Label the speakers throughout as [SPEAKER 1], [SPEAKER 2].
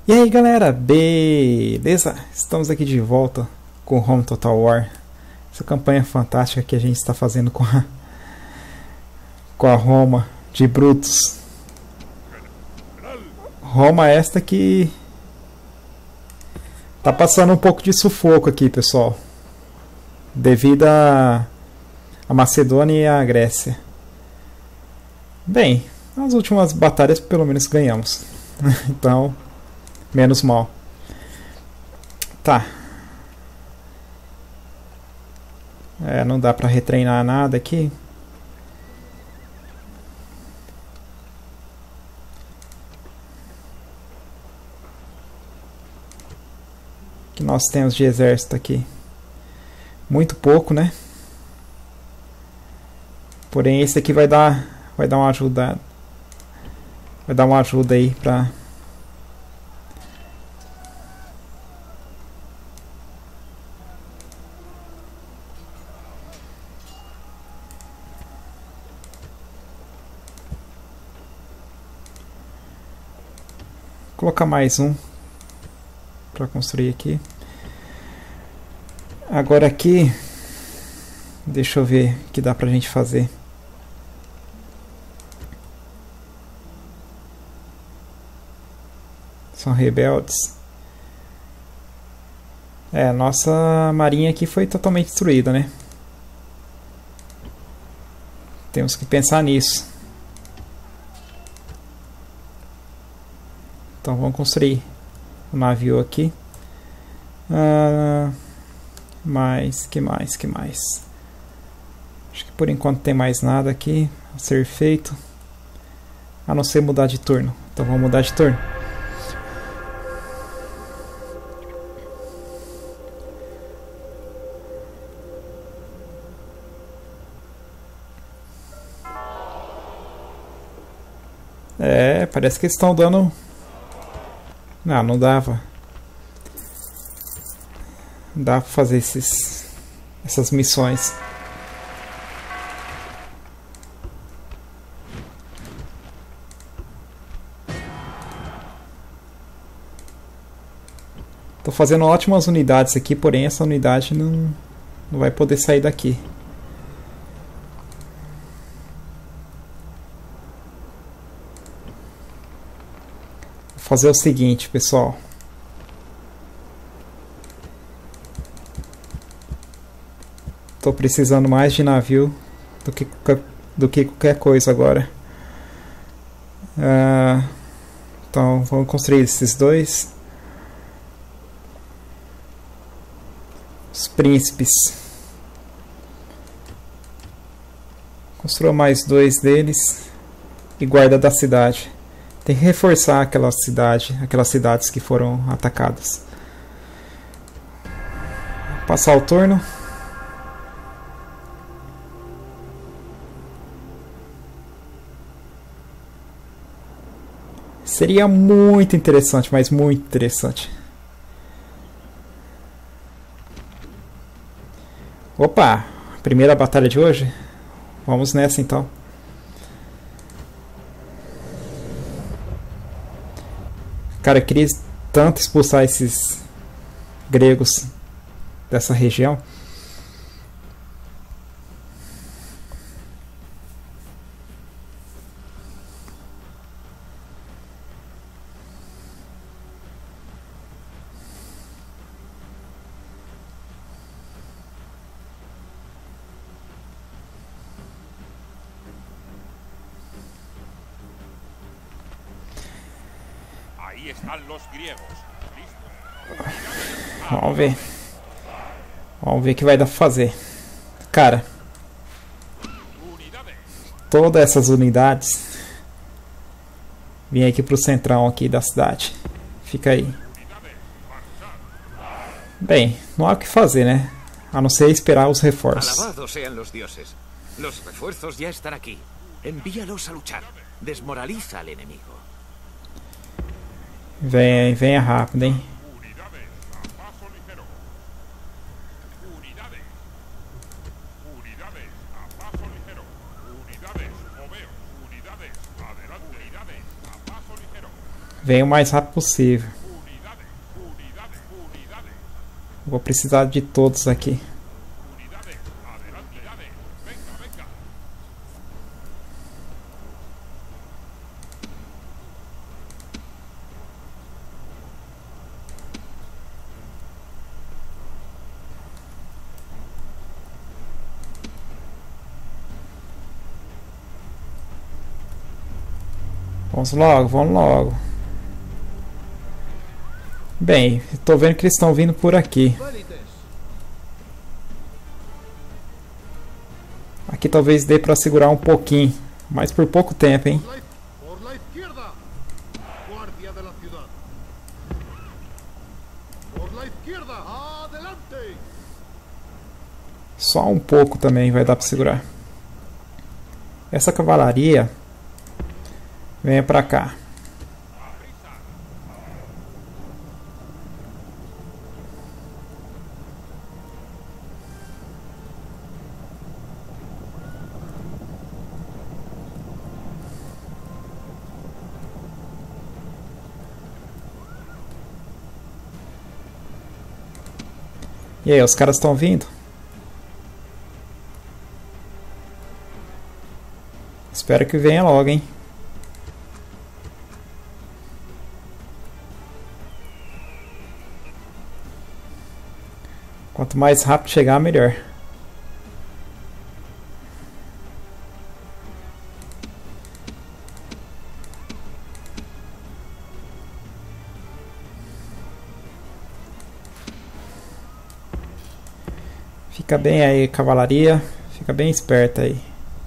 [SPEAKER 1] E aí galera, beleza? Estamos aqui de volta com Rome Total War. Essa campanha fantástica que a gente está fazendo com a Roma de Brutus. Roma esta que tá passando um pouco de sufoco aqui, pessoal, devido a Macedônia e a Grécia. Bem, nas últimas batalhas pelo menos ganhamos. Então, menos mal. Tá. Não dá pra retreinar nada aqui. Que nós temos de exército aqui? Muito pouco, né? Porém, esse aqui vai dar uma ajuda. Vai dar uma ajuda aí pra... colocar mais um para construir aqui. Agora aqui, deixa eu ver o que dá pra gente fazer. São rebeldes. Nossa marinha aqui foi totalmente destruída, né? Temos que pensar nisso. Então vamos construir um navio aqui. Que mais? Acho que por enquanto tem mais nada aqui a ser feito, a não ser mudar de turno. Então vamos mudar de turno. Parece que eles estão dando... Não dava. Não dá pra fazer essas missões. Tô fazendo ótimas unidades aqui, porém essa unidade não vai poder sair daqui. Vou fazer o seguinte, pessoal. Tô precisando mais de navio do que qualquer coisa agora. Então vamos construir esses dois. Os príncipes. Construa mais dois deles. E guarda da cidade. Tem que reforçar aquelas cidades que foram atacadas. Passar o turno. Seria muito interessante, mas muito interessante. Opa! Primeira batalha de hoje? Vamos nessa então. Cara, eu queria tanto expulsar esses gregos dessa região. Vamos ver o que vai dar pra fazer. Cara, todas essas unidades vêm aqui pro centrão aqui da cidade. Fica aí. Bem, não há o que fazer, né? A não ser esperar os reforços.
[SPEAKER 2] Alabados sean los dioses. Los refuerzos ya están aquí. Envíalos a luchar. Desmoraliza al enemigo.
[SPEAKER 1] Venha rápido, hein? Venha o mais rápido possível. Vou precisar de todos aqui. Vamos logo, vamos logo. Bem, estou vendo que eles estão vindo por aqui. Aqui talvez dê para segurar um pouquinho, mas por pouco tempo, hein? Só um pouco também vai dar para segurar. Essa cavalaria venha para cá. E aí, os caras estão vindo? Espero que venha logo, hein? Quanto mais rápido chegar, melhor. Fica bem aí, cavalaria. Fica bem esperta aí.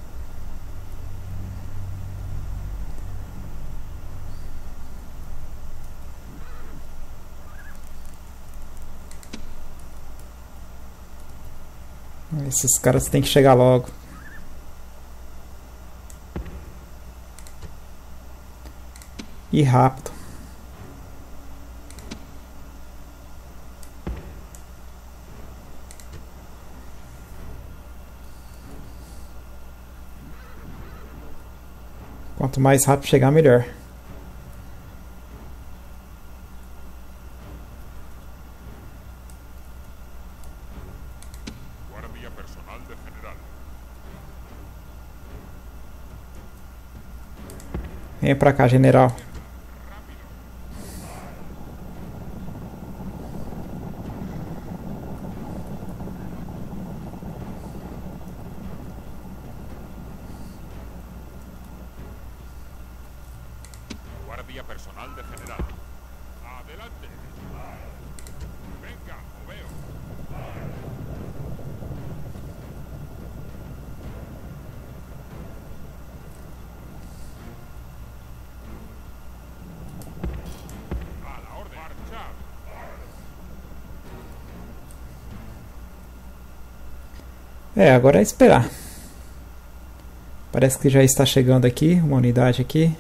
[SPEAKER 1] Esses caras têm que chegar logo. E rápido. Quanto mais rápido chegar, melhor. Venha pra cá, general.
[SPEAKER 3] Guardia personal de general. Adelante. Venga, lo veo. A la orden. Marchar.
[SPEAKER 1] Agora é esperar. Parece que já está chegando aqui, uma unidade aqui.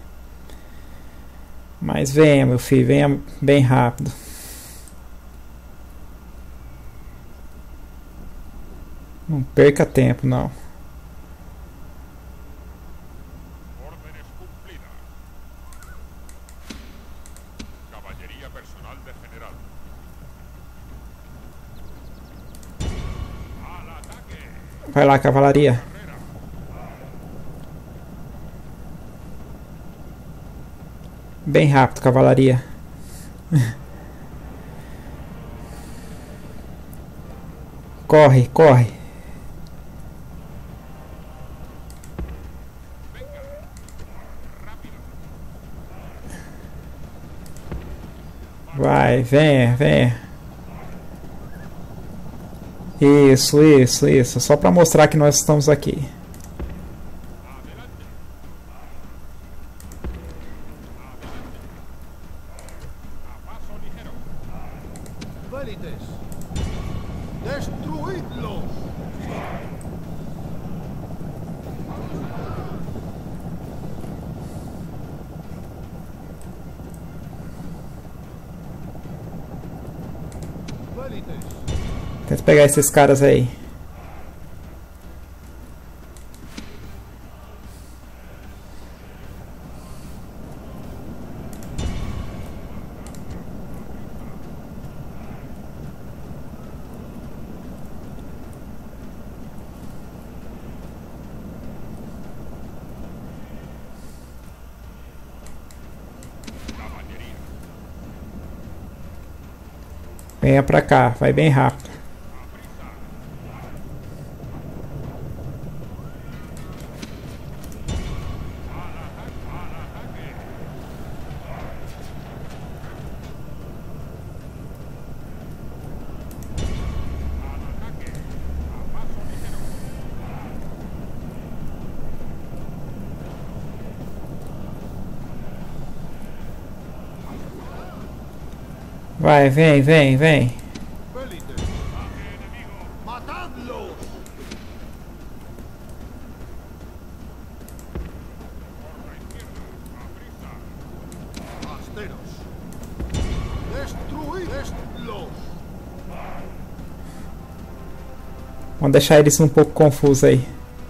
[SPEAKER 1] Mas venha, meu filho, venha bem rápido. Não perca tempo, não.
[SPEAKER 3] Órdenes cumplidas. Caballería personal de general. Al ataque.
[SPEAKER 1] Vai lá, cavalaria. Bem rápido, cavalaria. Corre, corre. Vai, venha, venha. Isso, isso, isso. Só para mostrar que nós estamos aqui.
[SPEAKER 4] Vélites, destruidlos. Vélites,
[SPEAKER 1] Tenta pegar esses caras aí. Venha pra cá, vai bem rápido. Vai, vem, vem, vem.
[SPEAKER 4] ¡Vélites! ¡Matadlos! ¡Asteros! ¡Destruidlos!
[SPEAKER 1] Vamos deixar eles um pouco confusos aí.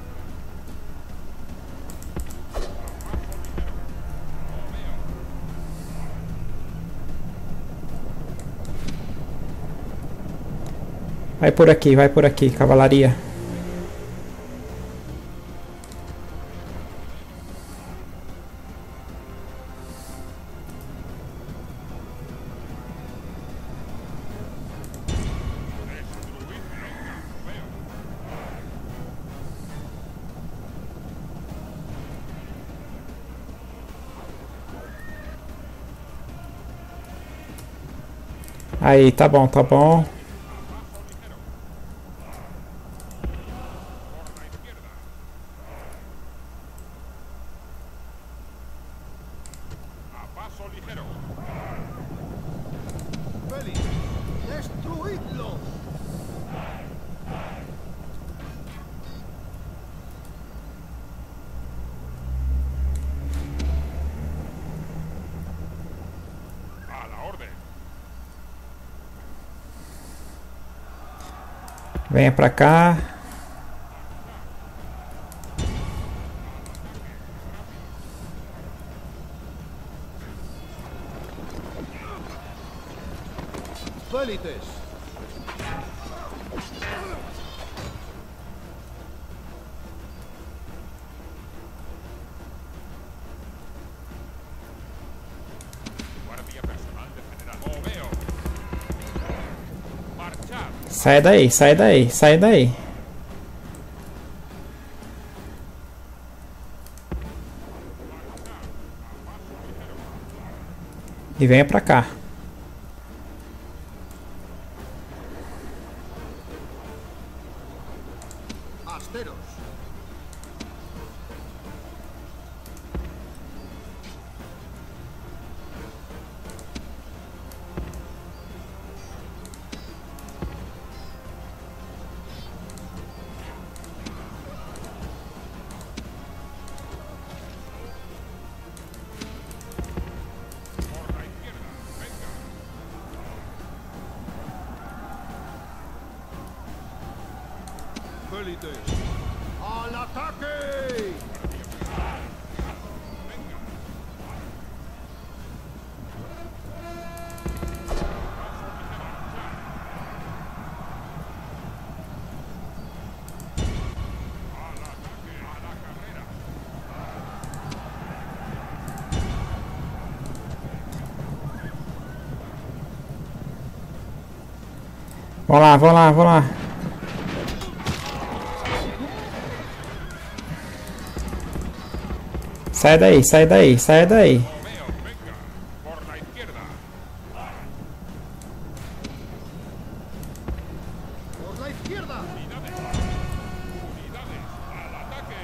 [SPEAKER 1] Vai por aqui, cavalaria. Aí, tá bom, tá bom.
[SPEAKER 4] ¡Vélites! ¡Destruidlos!
[SPEAKER 3] A la orden.
[SPEAKER 1] Venha pra cá.
[SPEAKER 4] ¡Vélites!
[SPEAKER 3] Guardia personal de general. Moveo. Marchad.
[SPEAKER 1] Sai daí, sai daí, sai daí. E venha pra cá.
[SPEAKER 4] ¡Asteros!
[SPEAKER 3] Por la izquierda. Venga.
[SPEAKER 4] ¡Vélites! ¡Al ataque!
[SPEAKER 3] A la carrera.
[SPEAKER 1] Vamos lá, vamos lá, vamos lá. Sai daí, sai daí, sai daí.
[SPEAKER 3] Moveo. Venga. Por la izquierda.
[SPEAKER 4] ¡Por la izquierda!
[SPEAKER 3] Unidades. Unidades. Al ataque.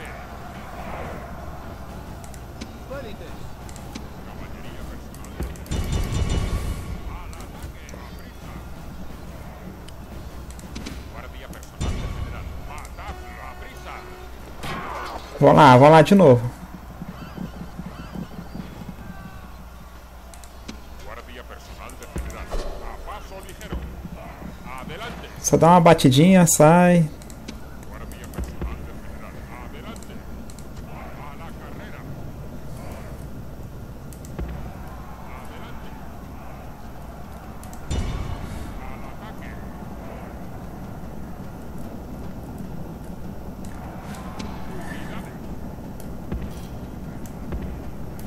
[SPEAKER 4] ¡Vélites!
[SPEAKER 3] Caballería personal. Al ataque. A prisa. Guardia personal de general. Matadlo a prisa.
[SPEAKER 1] Vamos lá de novo.
[SPEAKER 3] Guardia personal de general. A paso ligero. Adelante.
[SPEAKER 1] Só dá uma batidinha, sai.
[SPEAKER 3] Guardia personal de general. Adelante. A la carrera. Adelante. Al ataque. Unidades.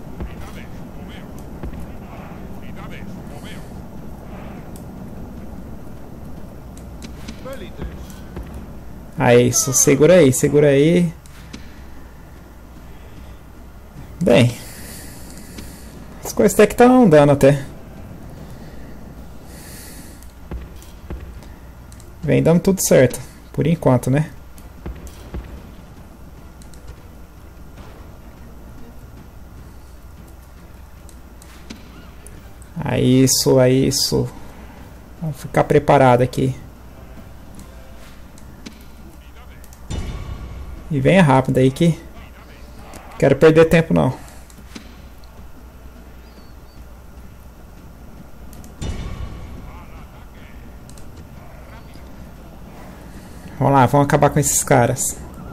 [SPEAKER 3] Unidades. Moveo. Unidades. Moveo.
[SPEAKER 4] Vélites.
[SPEAKER 1] Aí, isso. Segura aí, segura aí. Bem. As coisas até que estão andando até. Vem dando tudo certo. Por enquanto, né? Aí, isso, aí, isso. Vamos ficar preparado aqui. E venha rápido aí que quero perder tempo não. Vamos lá, vamos acabar com esses caras.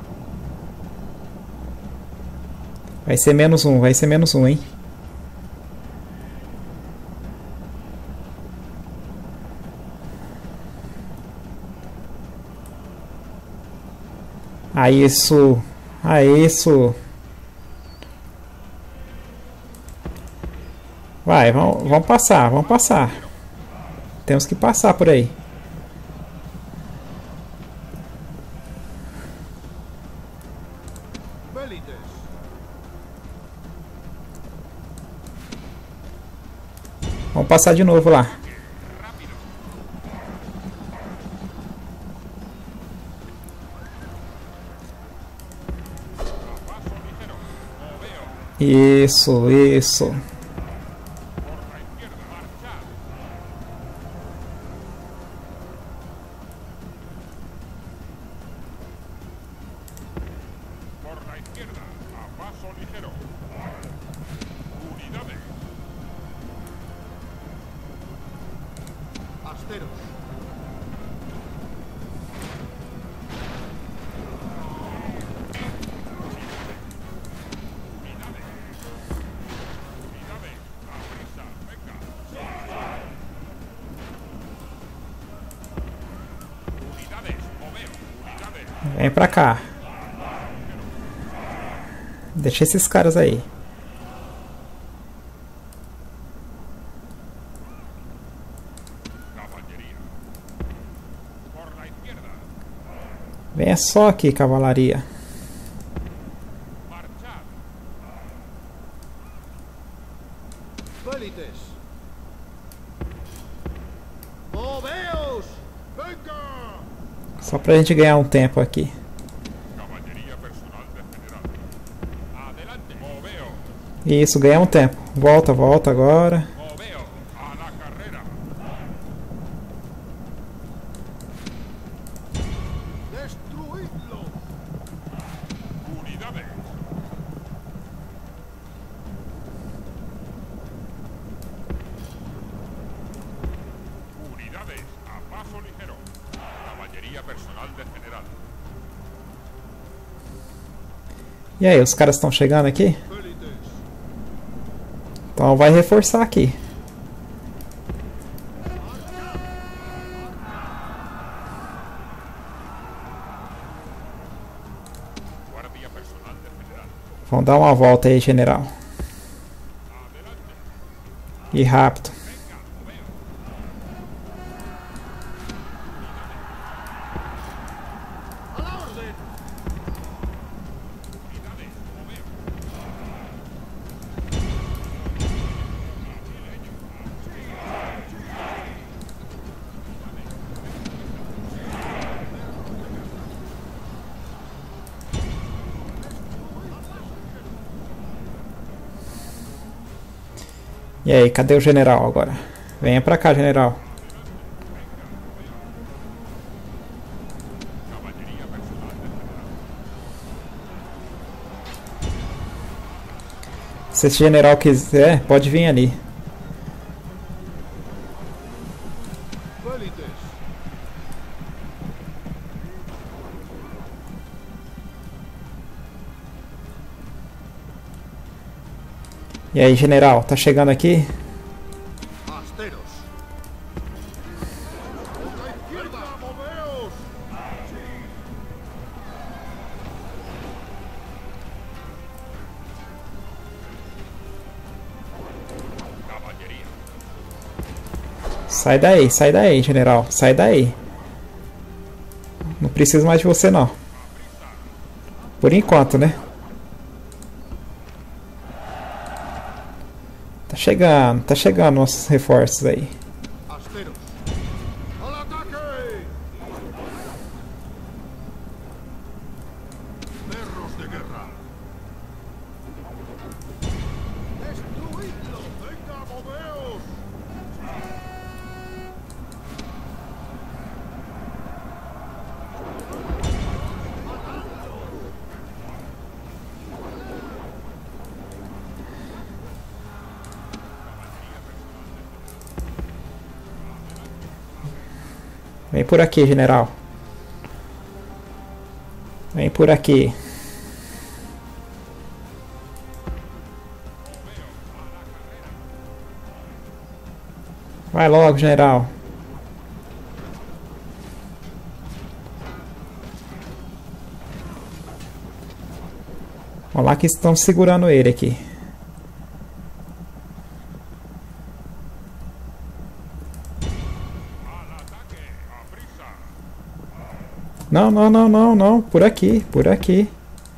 [SPEAKER 1] Vai ser -1, vai ser -1, hein? Aí isso. Aí isso. Vai, vamos passar, vamos passar. Temos que passar por aí.
[SPEAKER 4] Vélites.
[SPEAKER 1] Vamos passar de novo lá. Isso, isso.
[SPEAKER 3] Por la izquierda, a paso ligero. Unidades.
[SPEAKER 4] Asteros.
[SPEAKER 3] Unidades. A prisa, venga. Unidades, moveos. Unidades.
[SPEAKER 1] Vem pra cá. Deixa esses caras aí.
[SPEAKER 3] Caballería. Por la izquierda.
[SPEAKER 1] Venha só aqui, cavalaria.
[SPEAKER 3] Marchad.
[SPEAKER 4] Vélites. Moveos. Venga.
[SPEAKER 1] Só pra gente ganhar um tempo aqui.
[SPEAKER 3] Caballería personal de general. Adelante. Moveo.
[SPEAKER 1] Isso, ganhar um tempo. Volta, volta agora.
[SPEAKER 3] Moveo. A la carrera.
[SPEAKER 4] Destruidlo.
[SPEAKER 3] Unidades. Unidades. A paso ligero. Caballería personal de general.
[SPEAKER 1] E aí, os caras estão chegando aqui?
[SPEAKER 4] Vélites.
[SPEAKER 1] Então vai reforçar aqui.
[SPEAKER 3] Guardia personal de general.
[SPEAKER 1] Vamos dar uma volta aí, general. E rápido.
[SPEAKER 4] A la orden.
[SPEAKER 1] E aí, cadê o general agora? Venha pra cá, general. Se esse general quiser, pode vir ali.
[SPEAKER 4] Vélites.
[SPEAKER 1] E aí, general, tá chegando aqui?
[SPEAKER 4] Asteros. Por la izquierda. Moveos.
[SPEAKER 3] Caballería.
[SPEAKER 1] Sai daí, general. Sai daí. preciso mais de você não. Por enquanto, né? Tá chegando nossos reforços aí.
[SPEAKER 4] Asteros. ¡Al ataque! Perros de guerra. ¡Destruidlo! ¡Venga, moveos!
[SPEAKER 1] Vem por aqui, general. Vem por aqui. Vai logo, general. Olha lá que estão segurando ele aqui. Não, não, não, não, não. Por aqui, por aqui.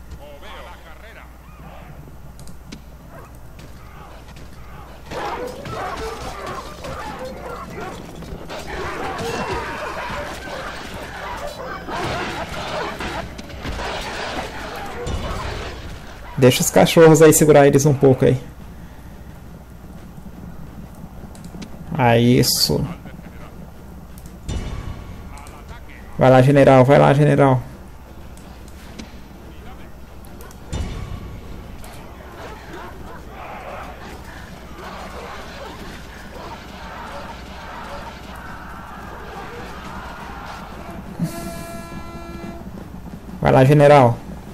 [SPEAKER 1] Deixa os cachorros aí segurar eles um pouco aí. Ah, isso. Vai lá, general. Vai lá, general. Vai lá, general.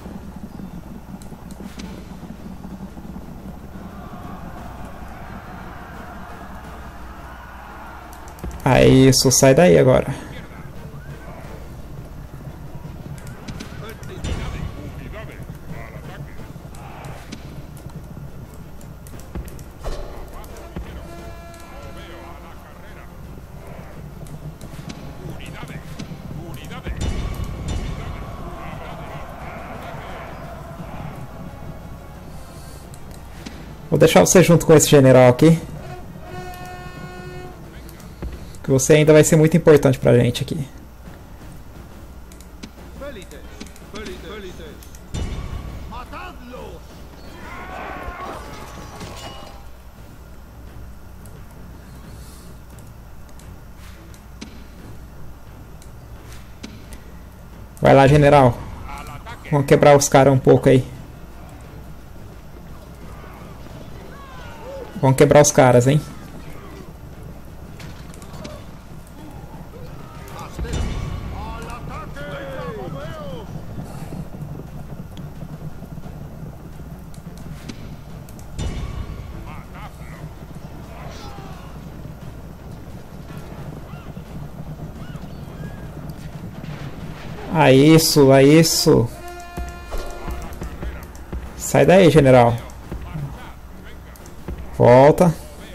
[SPEAKER 1] Ah, isso. Sai daí agora. Vou deixar você junto com esse general aqui. Que você ainda vai ser muito importante pra gente aqui.
[SPEAKER 4] ¡Vélites! ¡Vélites! ¡Vélites! ¡Matadlos!
[SPEAKER 1] Vai lá, general. Vamos quebrar os caras um pouco aí. Vamos quebrar os caras, hein?
[SPEAKER 4] ¡Asteros! ¡Al ataque! ¡Venga, moveos!
[SPEAKER 1] Ah, isso, ah, isso. Sai daí, general. Volta.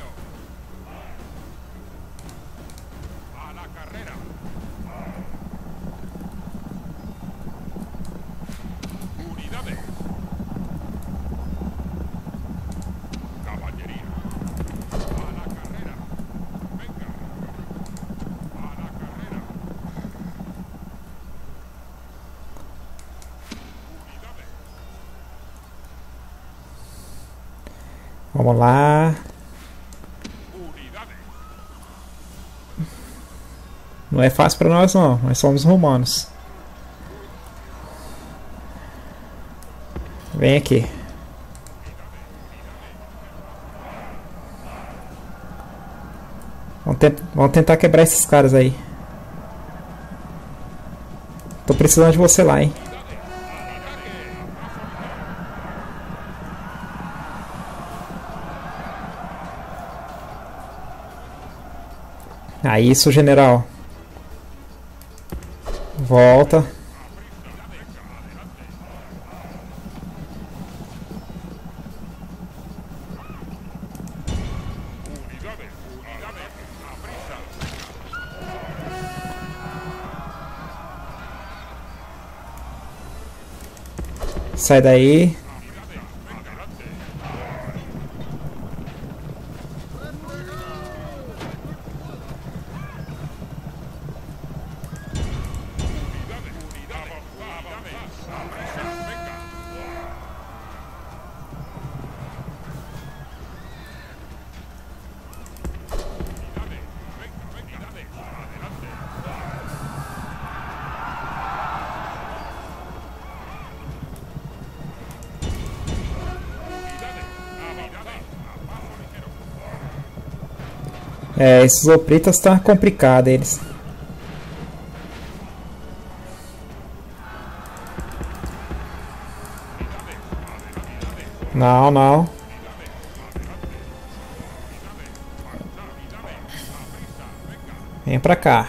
[SPEAKER 1] Vamos lá. Não é fácil para nós não, nós somos romanos. Vem aqui. Vamos tentar quebrar esses caras aí. Tô precisando de você lá, hein. Ah, isso, general. Volta. Sai daí. É, esses opritas tá complicado eles. Não, não. Vem pra cá.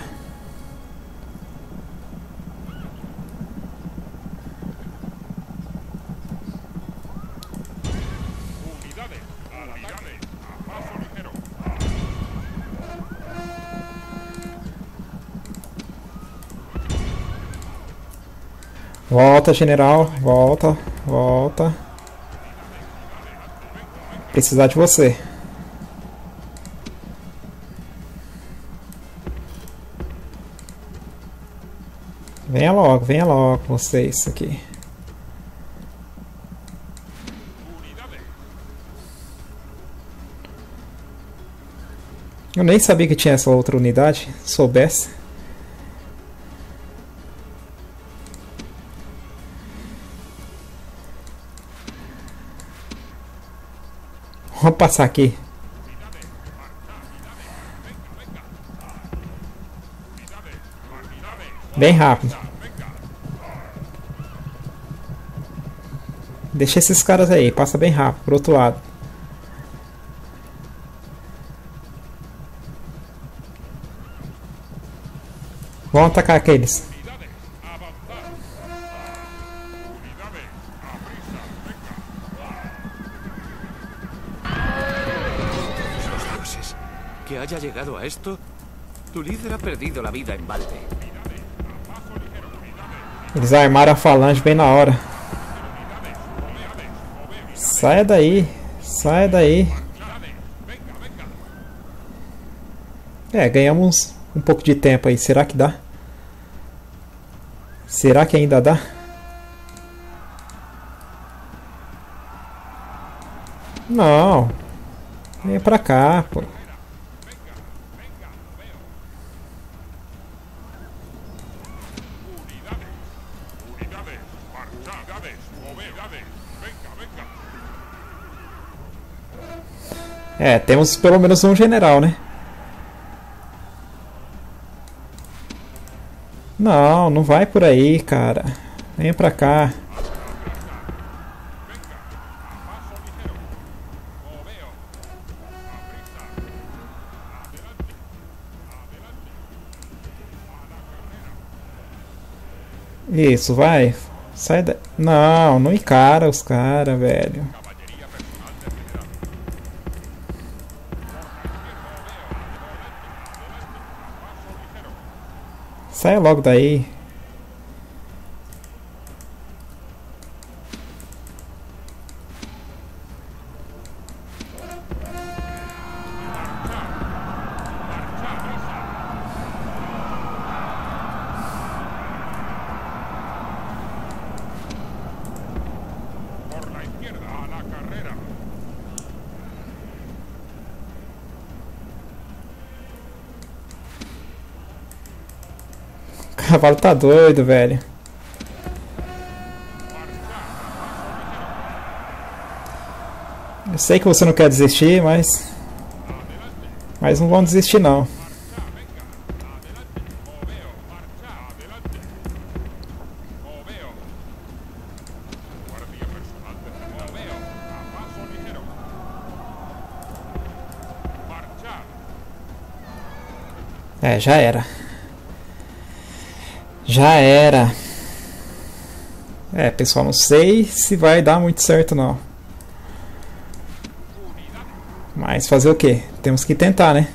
[SPEAKER 1] Volta, general. Volta, volta. Precisar de você. venha logo vocês aqui. Eu nem sabia que tinha essa outra unidade, se soubesse. Vamos passar aqui. Bem rápido. Deixa esses caras aí, passa bem rápido pro outro lado. Vamos atacar aqueles.
[SPEAKER 2] Los dioses. Que haya llegado a esto. Tu líder ha perdido la vida en balde.
[SPEAKER 1] Eles armaram a falange bem na hora. Saia daí. Saia daí. É, ganhamos um pouco de tempo aí. Será que dá? Será que ainda dá? Não. Vem pra cá, pô. É, temos pelo menos um general, né? Não, não vai por aí, cara. Vem pra cá. Isso, vai. Sai da... Não, não encara os caras, velho. Sai logo daí.
[SPEAKER 3] Por la izquierda, a la carrera.
[SPEAKER 1] O cavalo tá doido, velho. Eu sei que você não quer desistir, mas não vão desistir não. É, já era. Já era. É, pessoal, não sei se vai dar muito certo não. Mas fazer o quê? Temos que tentar, né?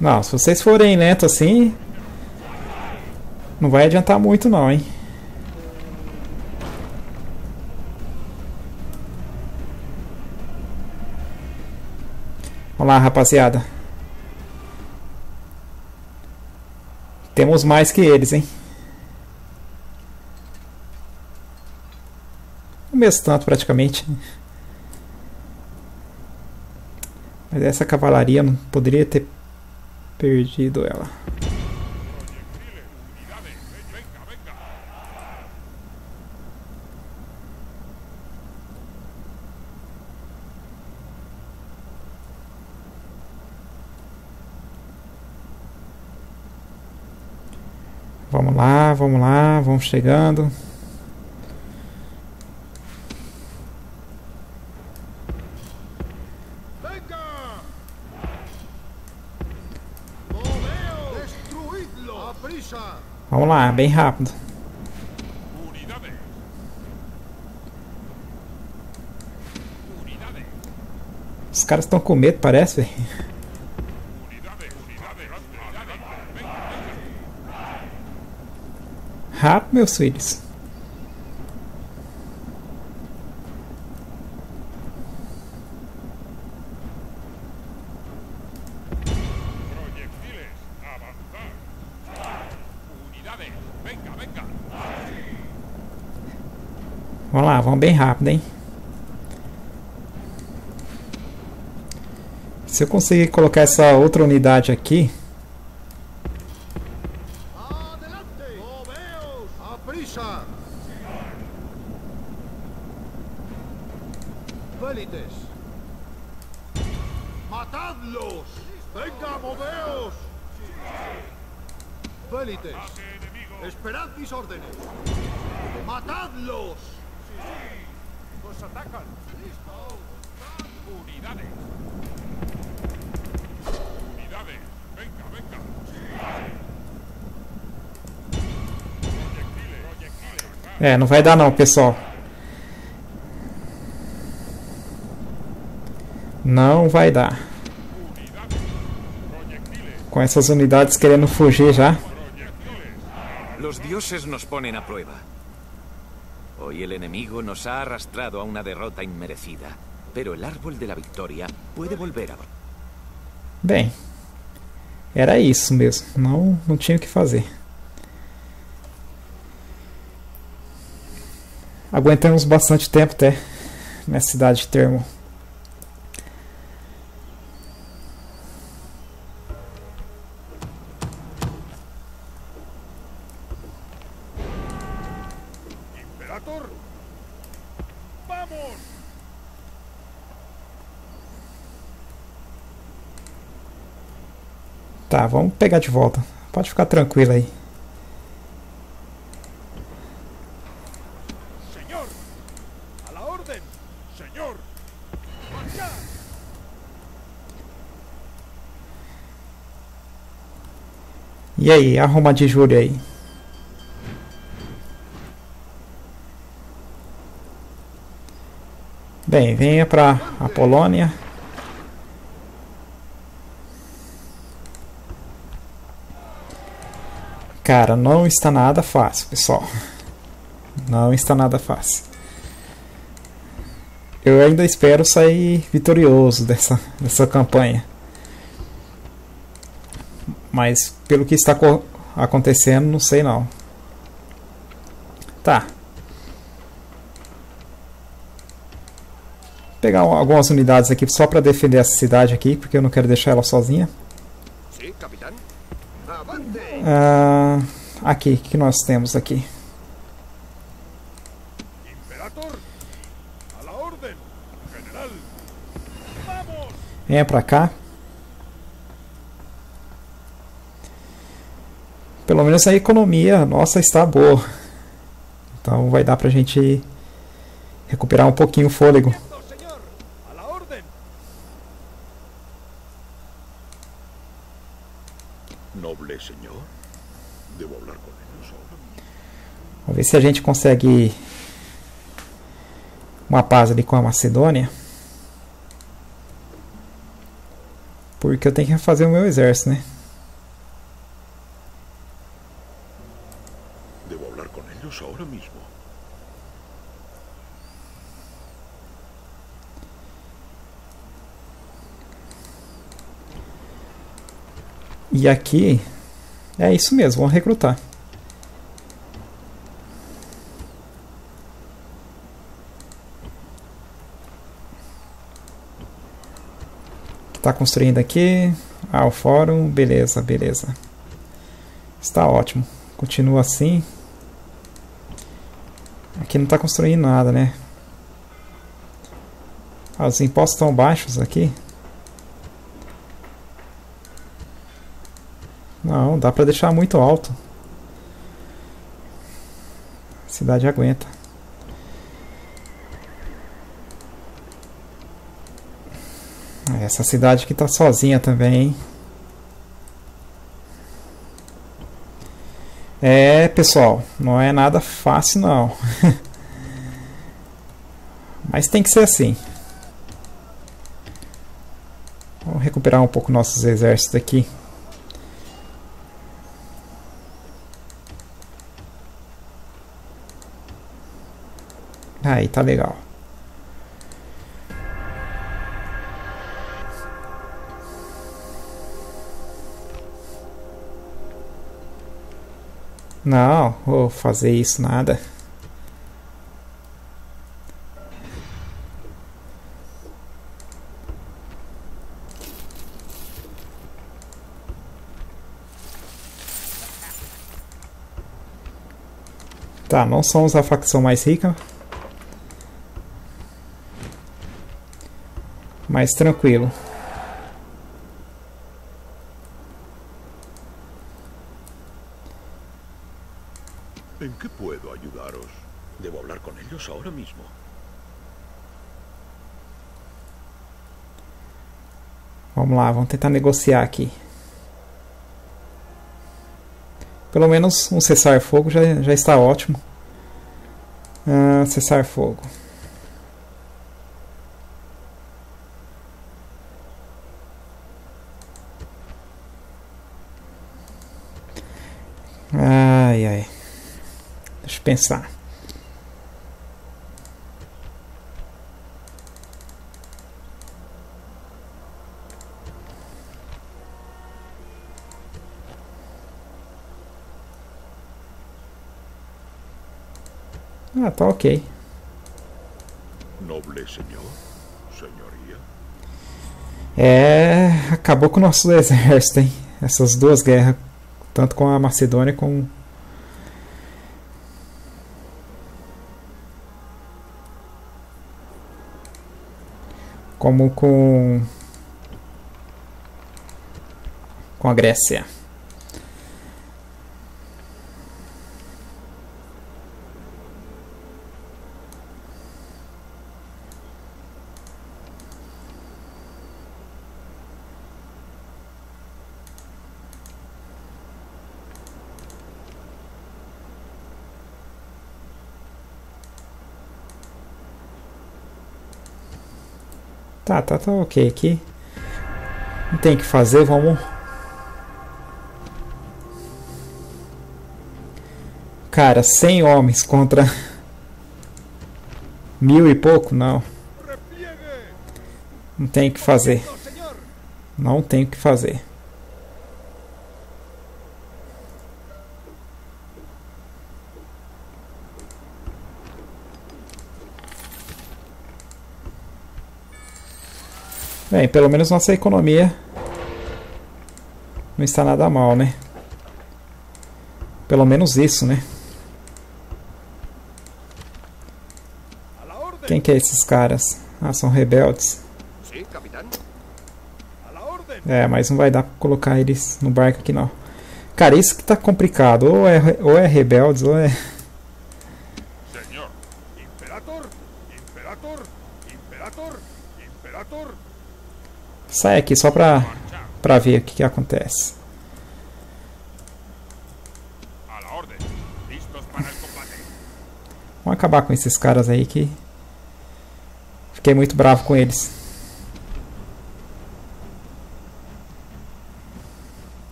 [SPEAKER 1] Não, se vocês forem lento assim, não vai adiantar muito não, hein? Vamos lá, rapaziada. Temos mais que eles, hein? O mesmo tanto, praticamente. Mas essa cavalaria não poderia ter perdido ela. Vamos lá, vamos chegando.
[SPEAKER 4] ¡Venga! ¡Moveos! ¡Destruidlo! ¡A prisa!
[SPEAKER 1] Vamos lá, bem rápido.
[SPEAKER 3] Unidades. Unidades.
[SPEAKER 1] Os caras estão com medo, parece, velho.
[SPEAKER 3] Unidades. Venga.
[SPEAKER 1] Rápido, meus filhos.
[SPEAKER 3] Proyectiles. Avanzar. Unidades. Venga.
[SPEAKER 1] Vamos lá, vamos bem rápido, hein? Se eu conseguir colocar essa outra unidade aqui,
[SPEAKER 4] ¡Adelante! ¡Moveos! ¡A prisa! ¡Vélites! ¡Matadlos! ¡Venga, moveos! ¡Vélites! ¡Esperad mis órdenes! ¡Matadlos!
[SPEAKER 3] Nos atacan. Unidades. Unidades. Venga. Proyectiles.
[SPEAKER 1] não vai dar não, pessoal. Não vai dar. Com essas unidades querendo fugir já.
[SPEAKER 2] Los dioses nos ponen a prueba. Hoy el enemigo nos ha arrastrado a una derrota inmerecida, pero el árbol de la victoria puede volver a...
[SPEAKER 1] Bem, era isso mesmo. Não tinha o que fazer. Aguentamos bastante tempo até nessa cidade de Termo.
[SPEAKER 3] Imperator. Vamos.
[SPEAKER 1] Tá, vamos pegar de volta. Pode ficar tranquilo aí.
[SPEAKER 3] Señor. A la orden. Señor. Marchad.
[SPEAKER 1] E aí, a Roma de Júlio aí? Bem, venha para a Polônia. Cara, não está nada fácil, pessoal. Não está nada fácil. Eu ainda espero sair vitorioso dessa campanha. Mas pelo que está acontecendo, não sei não. Tá. Vou pegar algumas unidades aqui só para defender essa cidade aqui, porque eu não quero deixar ela sozinha.
[SPEAKER 4] Sí, capitán. ¡Avante!
[SPEAKER 1] Aqui, o que nós temos aqui?
[SPEAKER 3] Imperator. A la orden. General. Vamos.
[SPEAKER 1] Venha pra cá. Pelo menos a economia nossa está boa. Então vai dar pra gente recuperar um pouquinho o fôlego.
[SPEAKER 3] Señor. A la orden.
[SPEAKER 4] Noble señor. Debo hablar con él solo.
[SPEAKER 1] Vamos ver se a gente consegue uma paz ali com a Macedônia. Porque eu tenho que fazer o meu exército, né?
[SPEAKER 4] Debo hablar con ellos ahora mismo.
[SPEAKER 1] E aqui é isso mesmo, vamos recrutar. O que está construindo aqui? Ah, o fórum, beleza, beleza. Está ótimo. Continua assim. Aqui não está construindo nada, né? Ah, os impostos estão baixos aqui. Não, dá pra deixar muito alto. A cidade aguenta. Essa cidade aqui tá sozinha também, hein? É, pessoal, não é nada fácil não. Mas tem que ser assim. Vamos recuperar um pouco nossos exércitos aqui. Aí, tá legal. Não, vou fazer isso nada. Tá, não somos a facção mais rica. Mas tranquilo.
[SPEAKER 4] ¿En qué puedo ayudaros? Debo hablar con ellos ahora mismo.
[SPEAKER 1] Vamos lá, vamos tentar negociar aqui. Pelo menos um cessar-fogo já está ótimo. Cessar-fogo. Ai, ai. Deixa eu pensar. Ah, tá ok.
[SPEAKER 4] Noble senhor, senhoria.
[SPEAKER 1] Acabou com o nosso exército, hein? Essas duas guerras, tanto com a Macedônia como com a Grécia. Tá ok aqui. Não tem o que fazer, vamos. Cara, 100 homens contra 1000 e pouco? Não. Não tem o que fazer. Não tem o que fazer. Bem, pelo menos nossa economia não está nada mal, né? Pelo menos isso, né? Quem que é esses caras? Ah, são rebeldes. Mas não vai dar pra colocar eles no barco aqui não. Cara, isso que tá complicado. Ou é rebeldes, ou é...
[SPEAKER 3] Senhor, Imperator, Imperator, Imperator, Imperator.
[SPEAKER 1] Sai aqui só pra ver o que acontece.
[SPEAKER 3] A la orden. Listos para el combate.
[SPEAKER 1] Vamos acabar com esses caras aí que... Fiquei muito bravo com eles.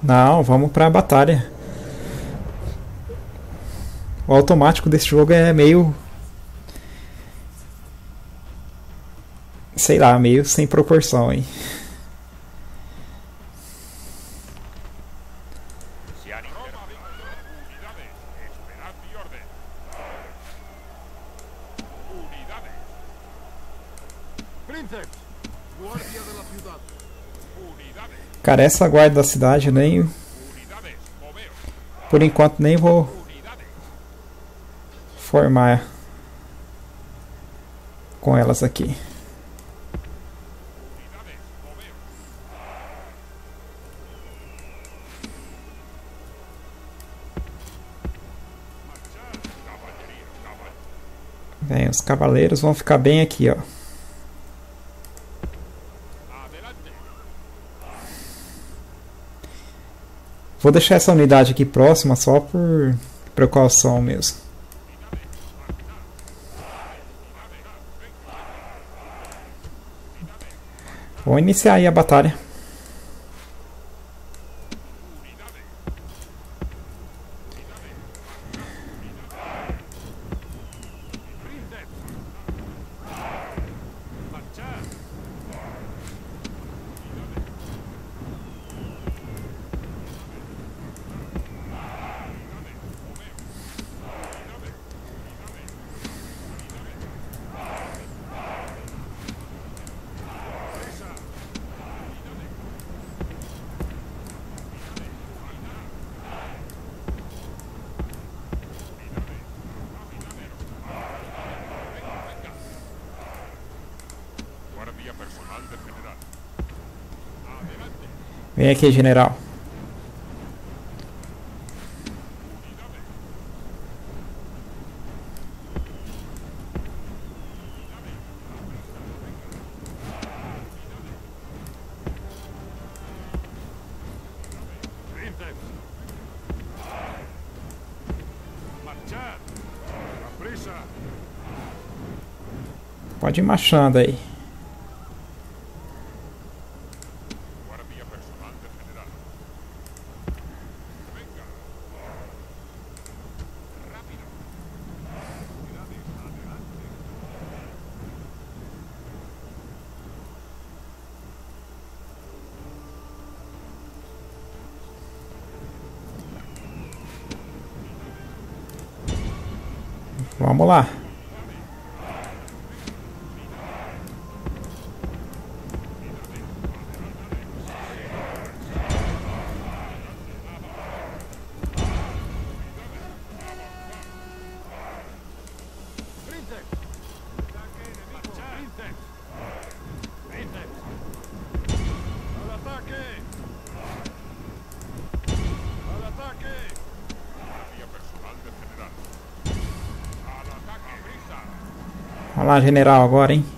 [SPEAKER 1] Não, vamos pra batalha. O automático desse jogo é meio... sei lá, meio sem proporção, hein? Cara, essa guarda da cidade nem... por enquanto nem vou formar com elas aqui. Bem, os cavaleiros vão ficar bem aqui, ó. Vou deixar essa unidade aqui próxima só por precaução mesmo. Vou iniciar aí a batalha. Vem aqui, general. Pode ir marchando aí. Vamos lá. Vamos lá, general, agora, hein?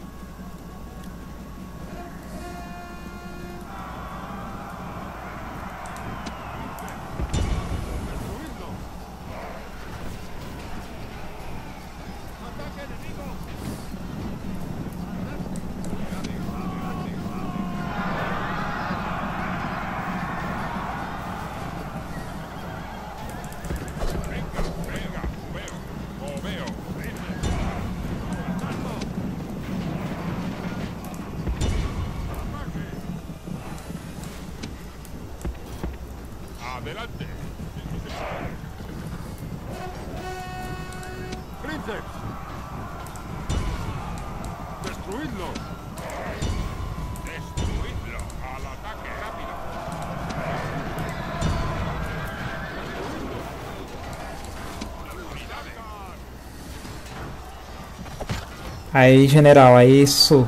[SPEAKER 3] Adelante. Princeps. Destruidlo. Destruidlo. Al ataque rápido.
[SPEAKER 1] Aí, general, é isso.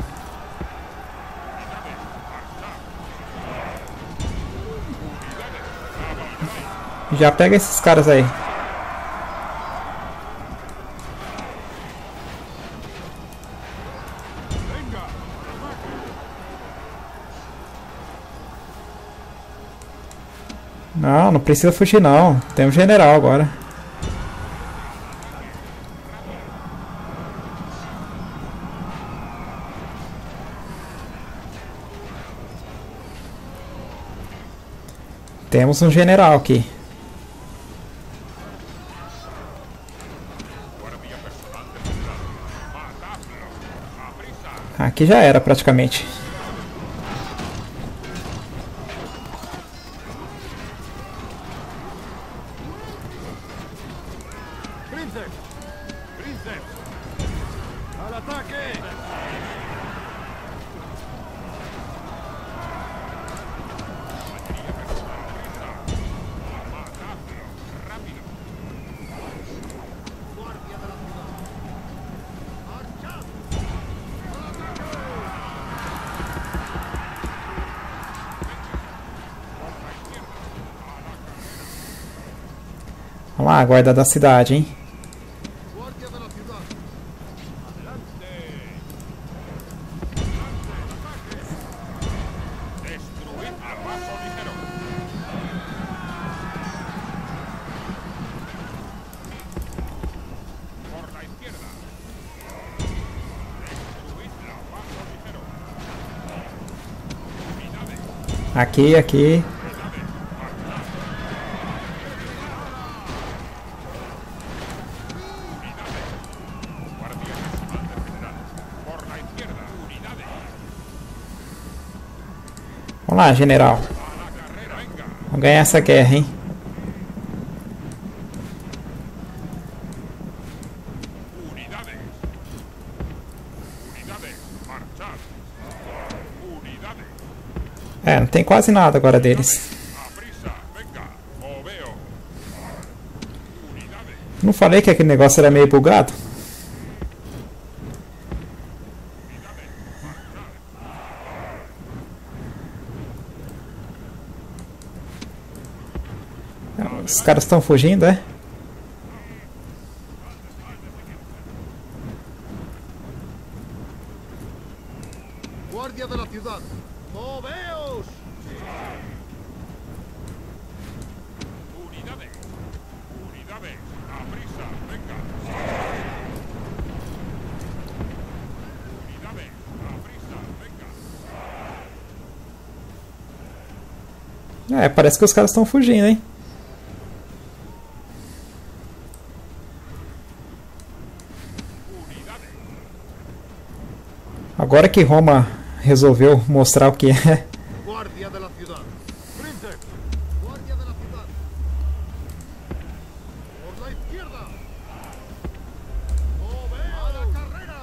[SPEAKER 1] Já pega esses caras aí. Não, não precisa fugir não. Tem um general agora. Temos um general aqui. Aqui já era praticamente.
[SPEAKER 3] ¡Al ataque!
[SPEAKER 1] Vamos lá, guarda da cidade, hein?
[SPEAKER 3] ¡Guardia de la ciudad! ¡Adelante! ¡Destruid a paso ligero! ¡Por la izquierda! ¡Destruidla a paso ligero! ¡Unidades!
[SPEAKER 1] Aqui, aqui.
[SPEAKER 3] ¡Guardia personal del general! ¡Por la izquierda! ¡Unidades!
[SPEAKER 1] Vamos lá, general.
[SPEAKER 3] ¡A la carrera! ¡Venga!
[SPEAKER 1] Vamos ganhar essa guerra, hein?
[SPEAKER 3] ¡Unidades! ¡Unidades! ¡Marchad! ¡Unidades!
[SPEAKER 1] É, não tem quase nada agora deles.
[SPEAKER 3] ¡A prisa! ¡Venga! ¡O veo! ¡Unidades!
[SPEAKER 1] Não falei que aquele negócio era meio bugado? Os caras estão fugindo, é?
[SPEAKER 3] ¡Guardia de la ciudad! ¡Moveos! ¡Unidades! ¡Unidades! ¡A prisa! ¡Venga! ¡Unidades! ¡A prisa! ¡Venga!
[SPEAKER 1] É, parece que os caras estão fugindo, hein?
[SPEAKER 3] ¡Unidades!
[SPEAKER 1] Agora que Roma resolveu mostrar o que é.
[SPEAKER 3] ¡Guardia de la ciudad! ¡Príncipe! ¡Guardia de la ciudad! ¡Por la izquierda! ¡Moveos! ¡A la carrera!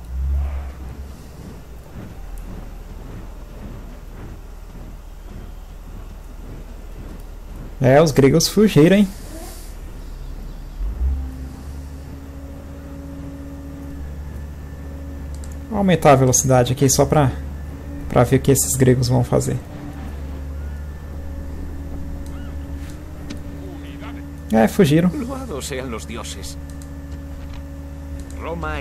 [SPEAKER 1] É, os gregos fugiram, hein? Vou aumentar a velocidade aqui só pra ver o que esses gregos vão fazer. É, fugiram.
[SPEAKER 2] Loados sean los dioses. Roma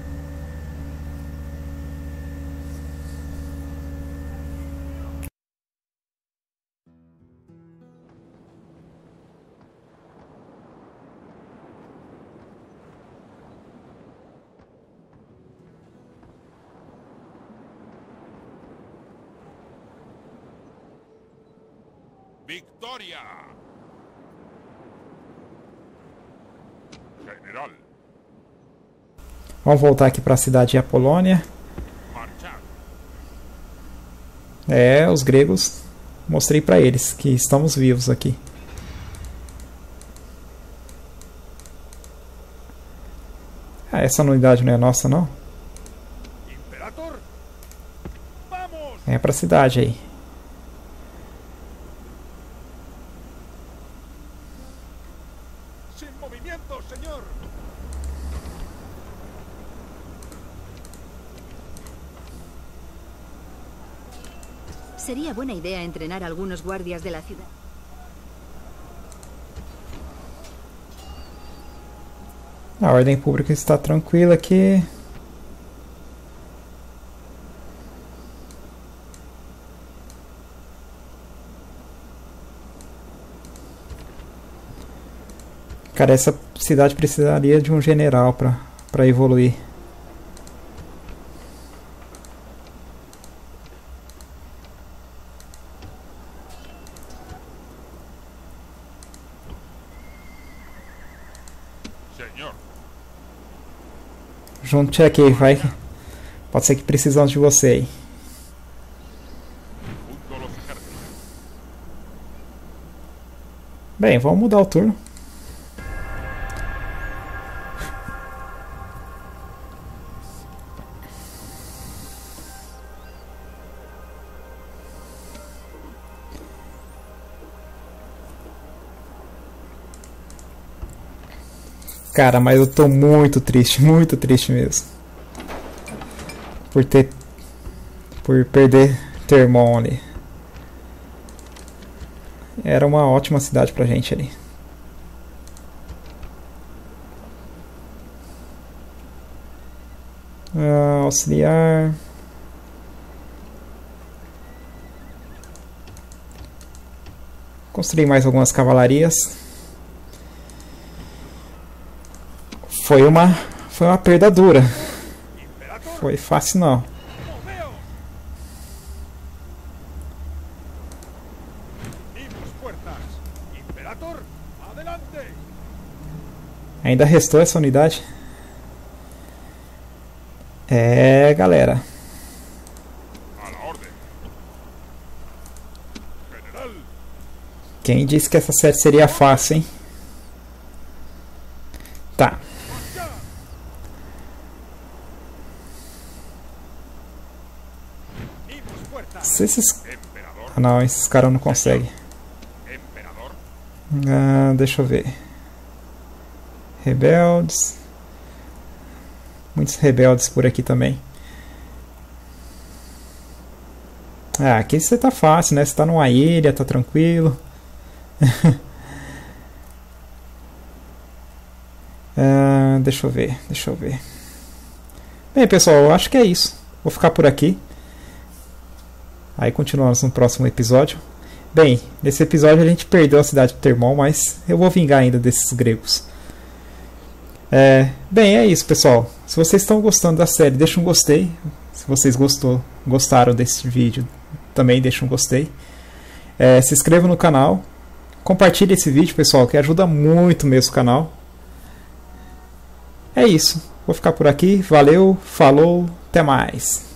[SPEAKER 3] ¡Victoria! General,
[SPEAKER 1] Vamos voltar aqui para a cidade de Apolônia.
[SPEAKER 3] marchad.
[SPEAKER 1] É, os gregos. Mostrei para eles que estamos vivos aqui. Ah, essa unidade não é nossa, não?
[SPEAKER 3] Imperator, vamos.
[SPEAKER 1] É para a cidade aí.
[SPEAKER 3] Sin movimiento, señor.
[SPEAKER 5] Sería buena idea entrenar a algunos guardias de la ciudad.
[SPEAKER 1] A ordem pública está tranquila aqui. Cara, essa cidade precisaria de um general para evoluir.
[SPEAKER 3] Señor.
[SPEAKER 1] Junte aqui, vai. Pode ser que precisamos de você aí.
[SPEAKER 3] Junto los ejércitos.
[SPEAKER 1] Bem, vamos mudar o turno. Cara, mas eu tô muito triste mesmo. Por perder Termon ali. Era uma ótima cidade pra gente ali. Auxiliar. Construí mais algumas cavalarias. Foi uma perda dura. Foi fácil não. Ainda restou essa unidade? É, galera.
[SPEAKER 3] A la orden. General.
[SPEAKER 1] Quem disse que essa série seria fácil, hein? Tá. Se esses...
[SPEAKER 3] Emperador.
[SPEAKER 1] Ah, não, esses caras não conseguem.
[SPEAKER 3] Emperador.
[SPEAKER 1] Deixa eu ver. Rebeldes. Muitos rebeldes por aqui também. Ah, aqui você tá fácil, né? Você tá numa ilha, tá tranquilo. Deixa eu ver. Bem, pessoal, eu acho que é isso. Vou ficar por aqui. Aí continuamos no próximo episódio. Bem, nesse episódio a gente perdeu a cidade de Termon, mas eu vou vingar ainda desses gregos. Bem, é isso, pessoal. Se vocês estão gostando da série, deixa um gostei. Se vocês gostaram desse vídeo, também deixa um gostei. Se inscreva no canal. Compartilhe esse vídeo, pessoal, que ajuda muito mesmo o canal. É isso. Vou ficar por aqui. Valeu, falou, até mais.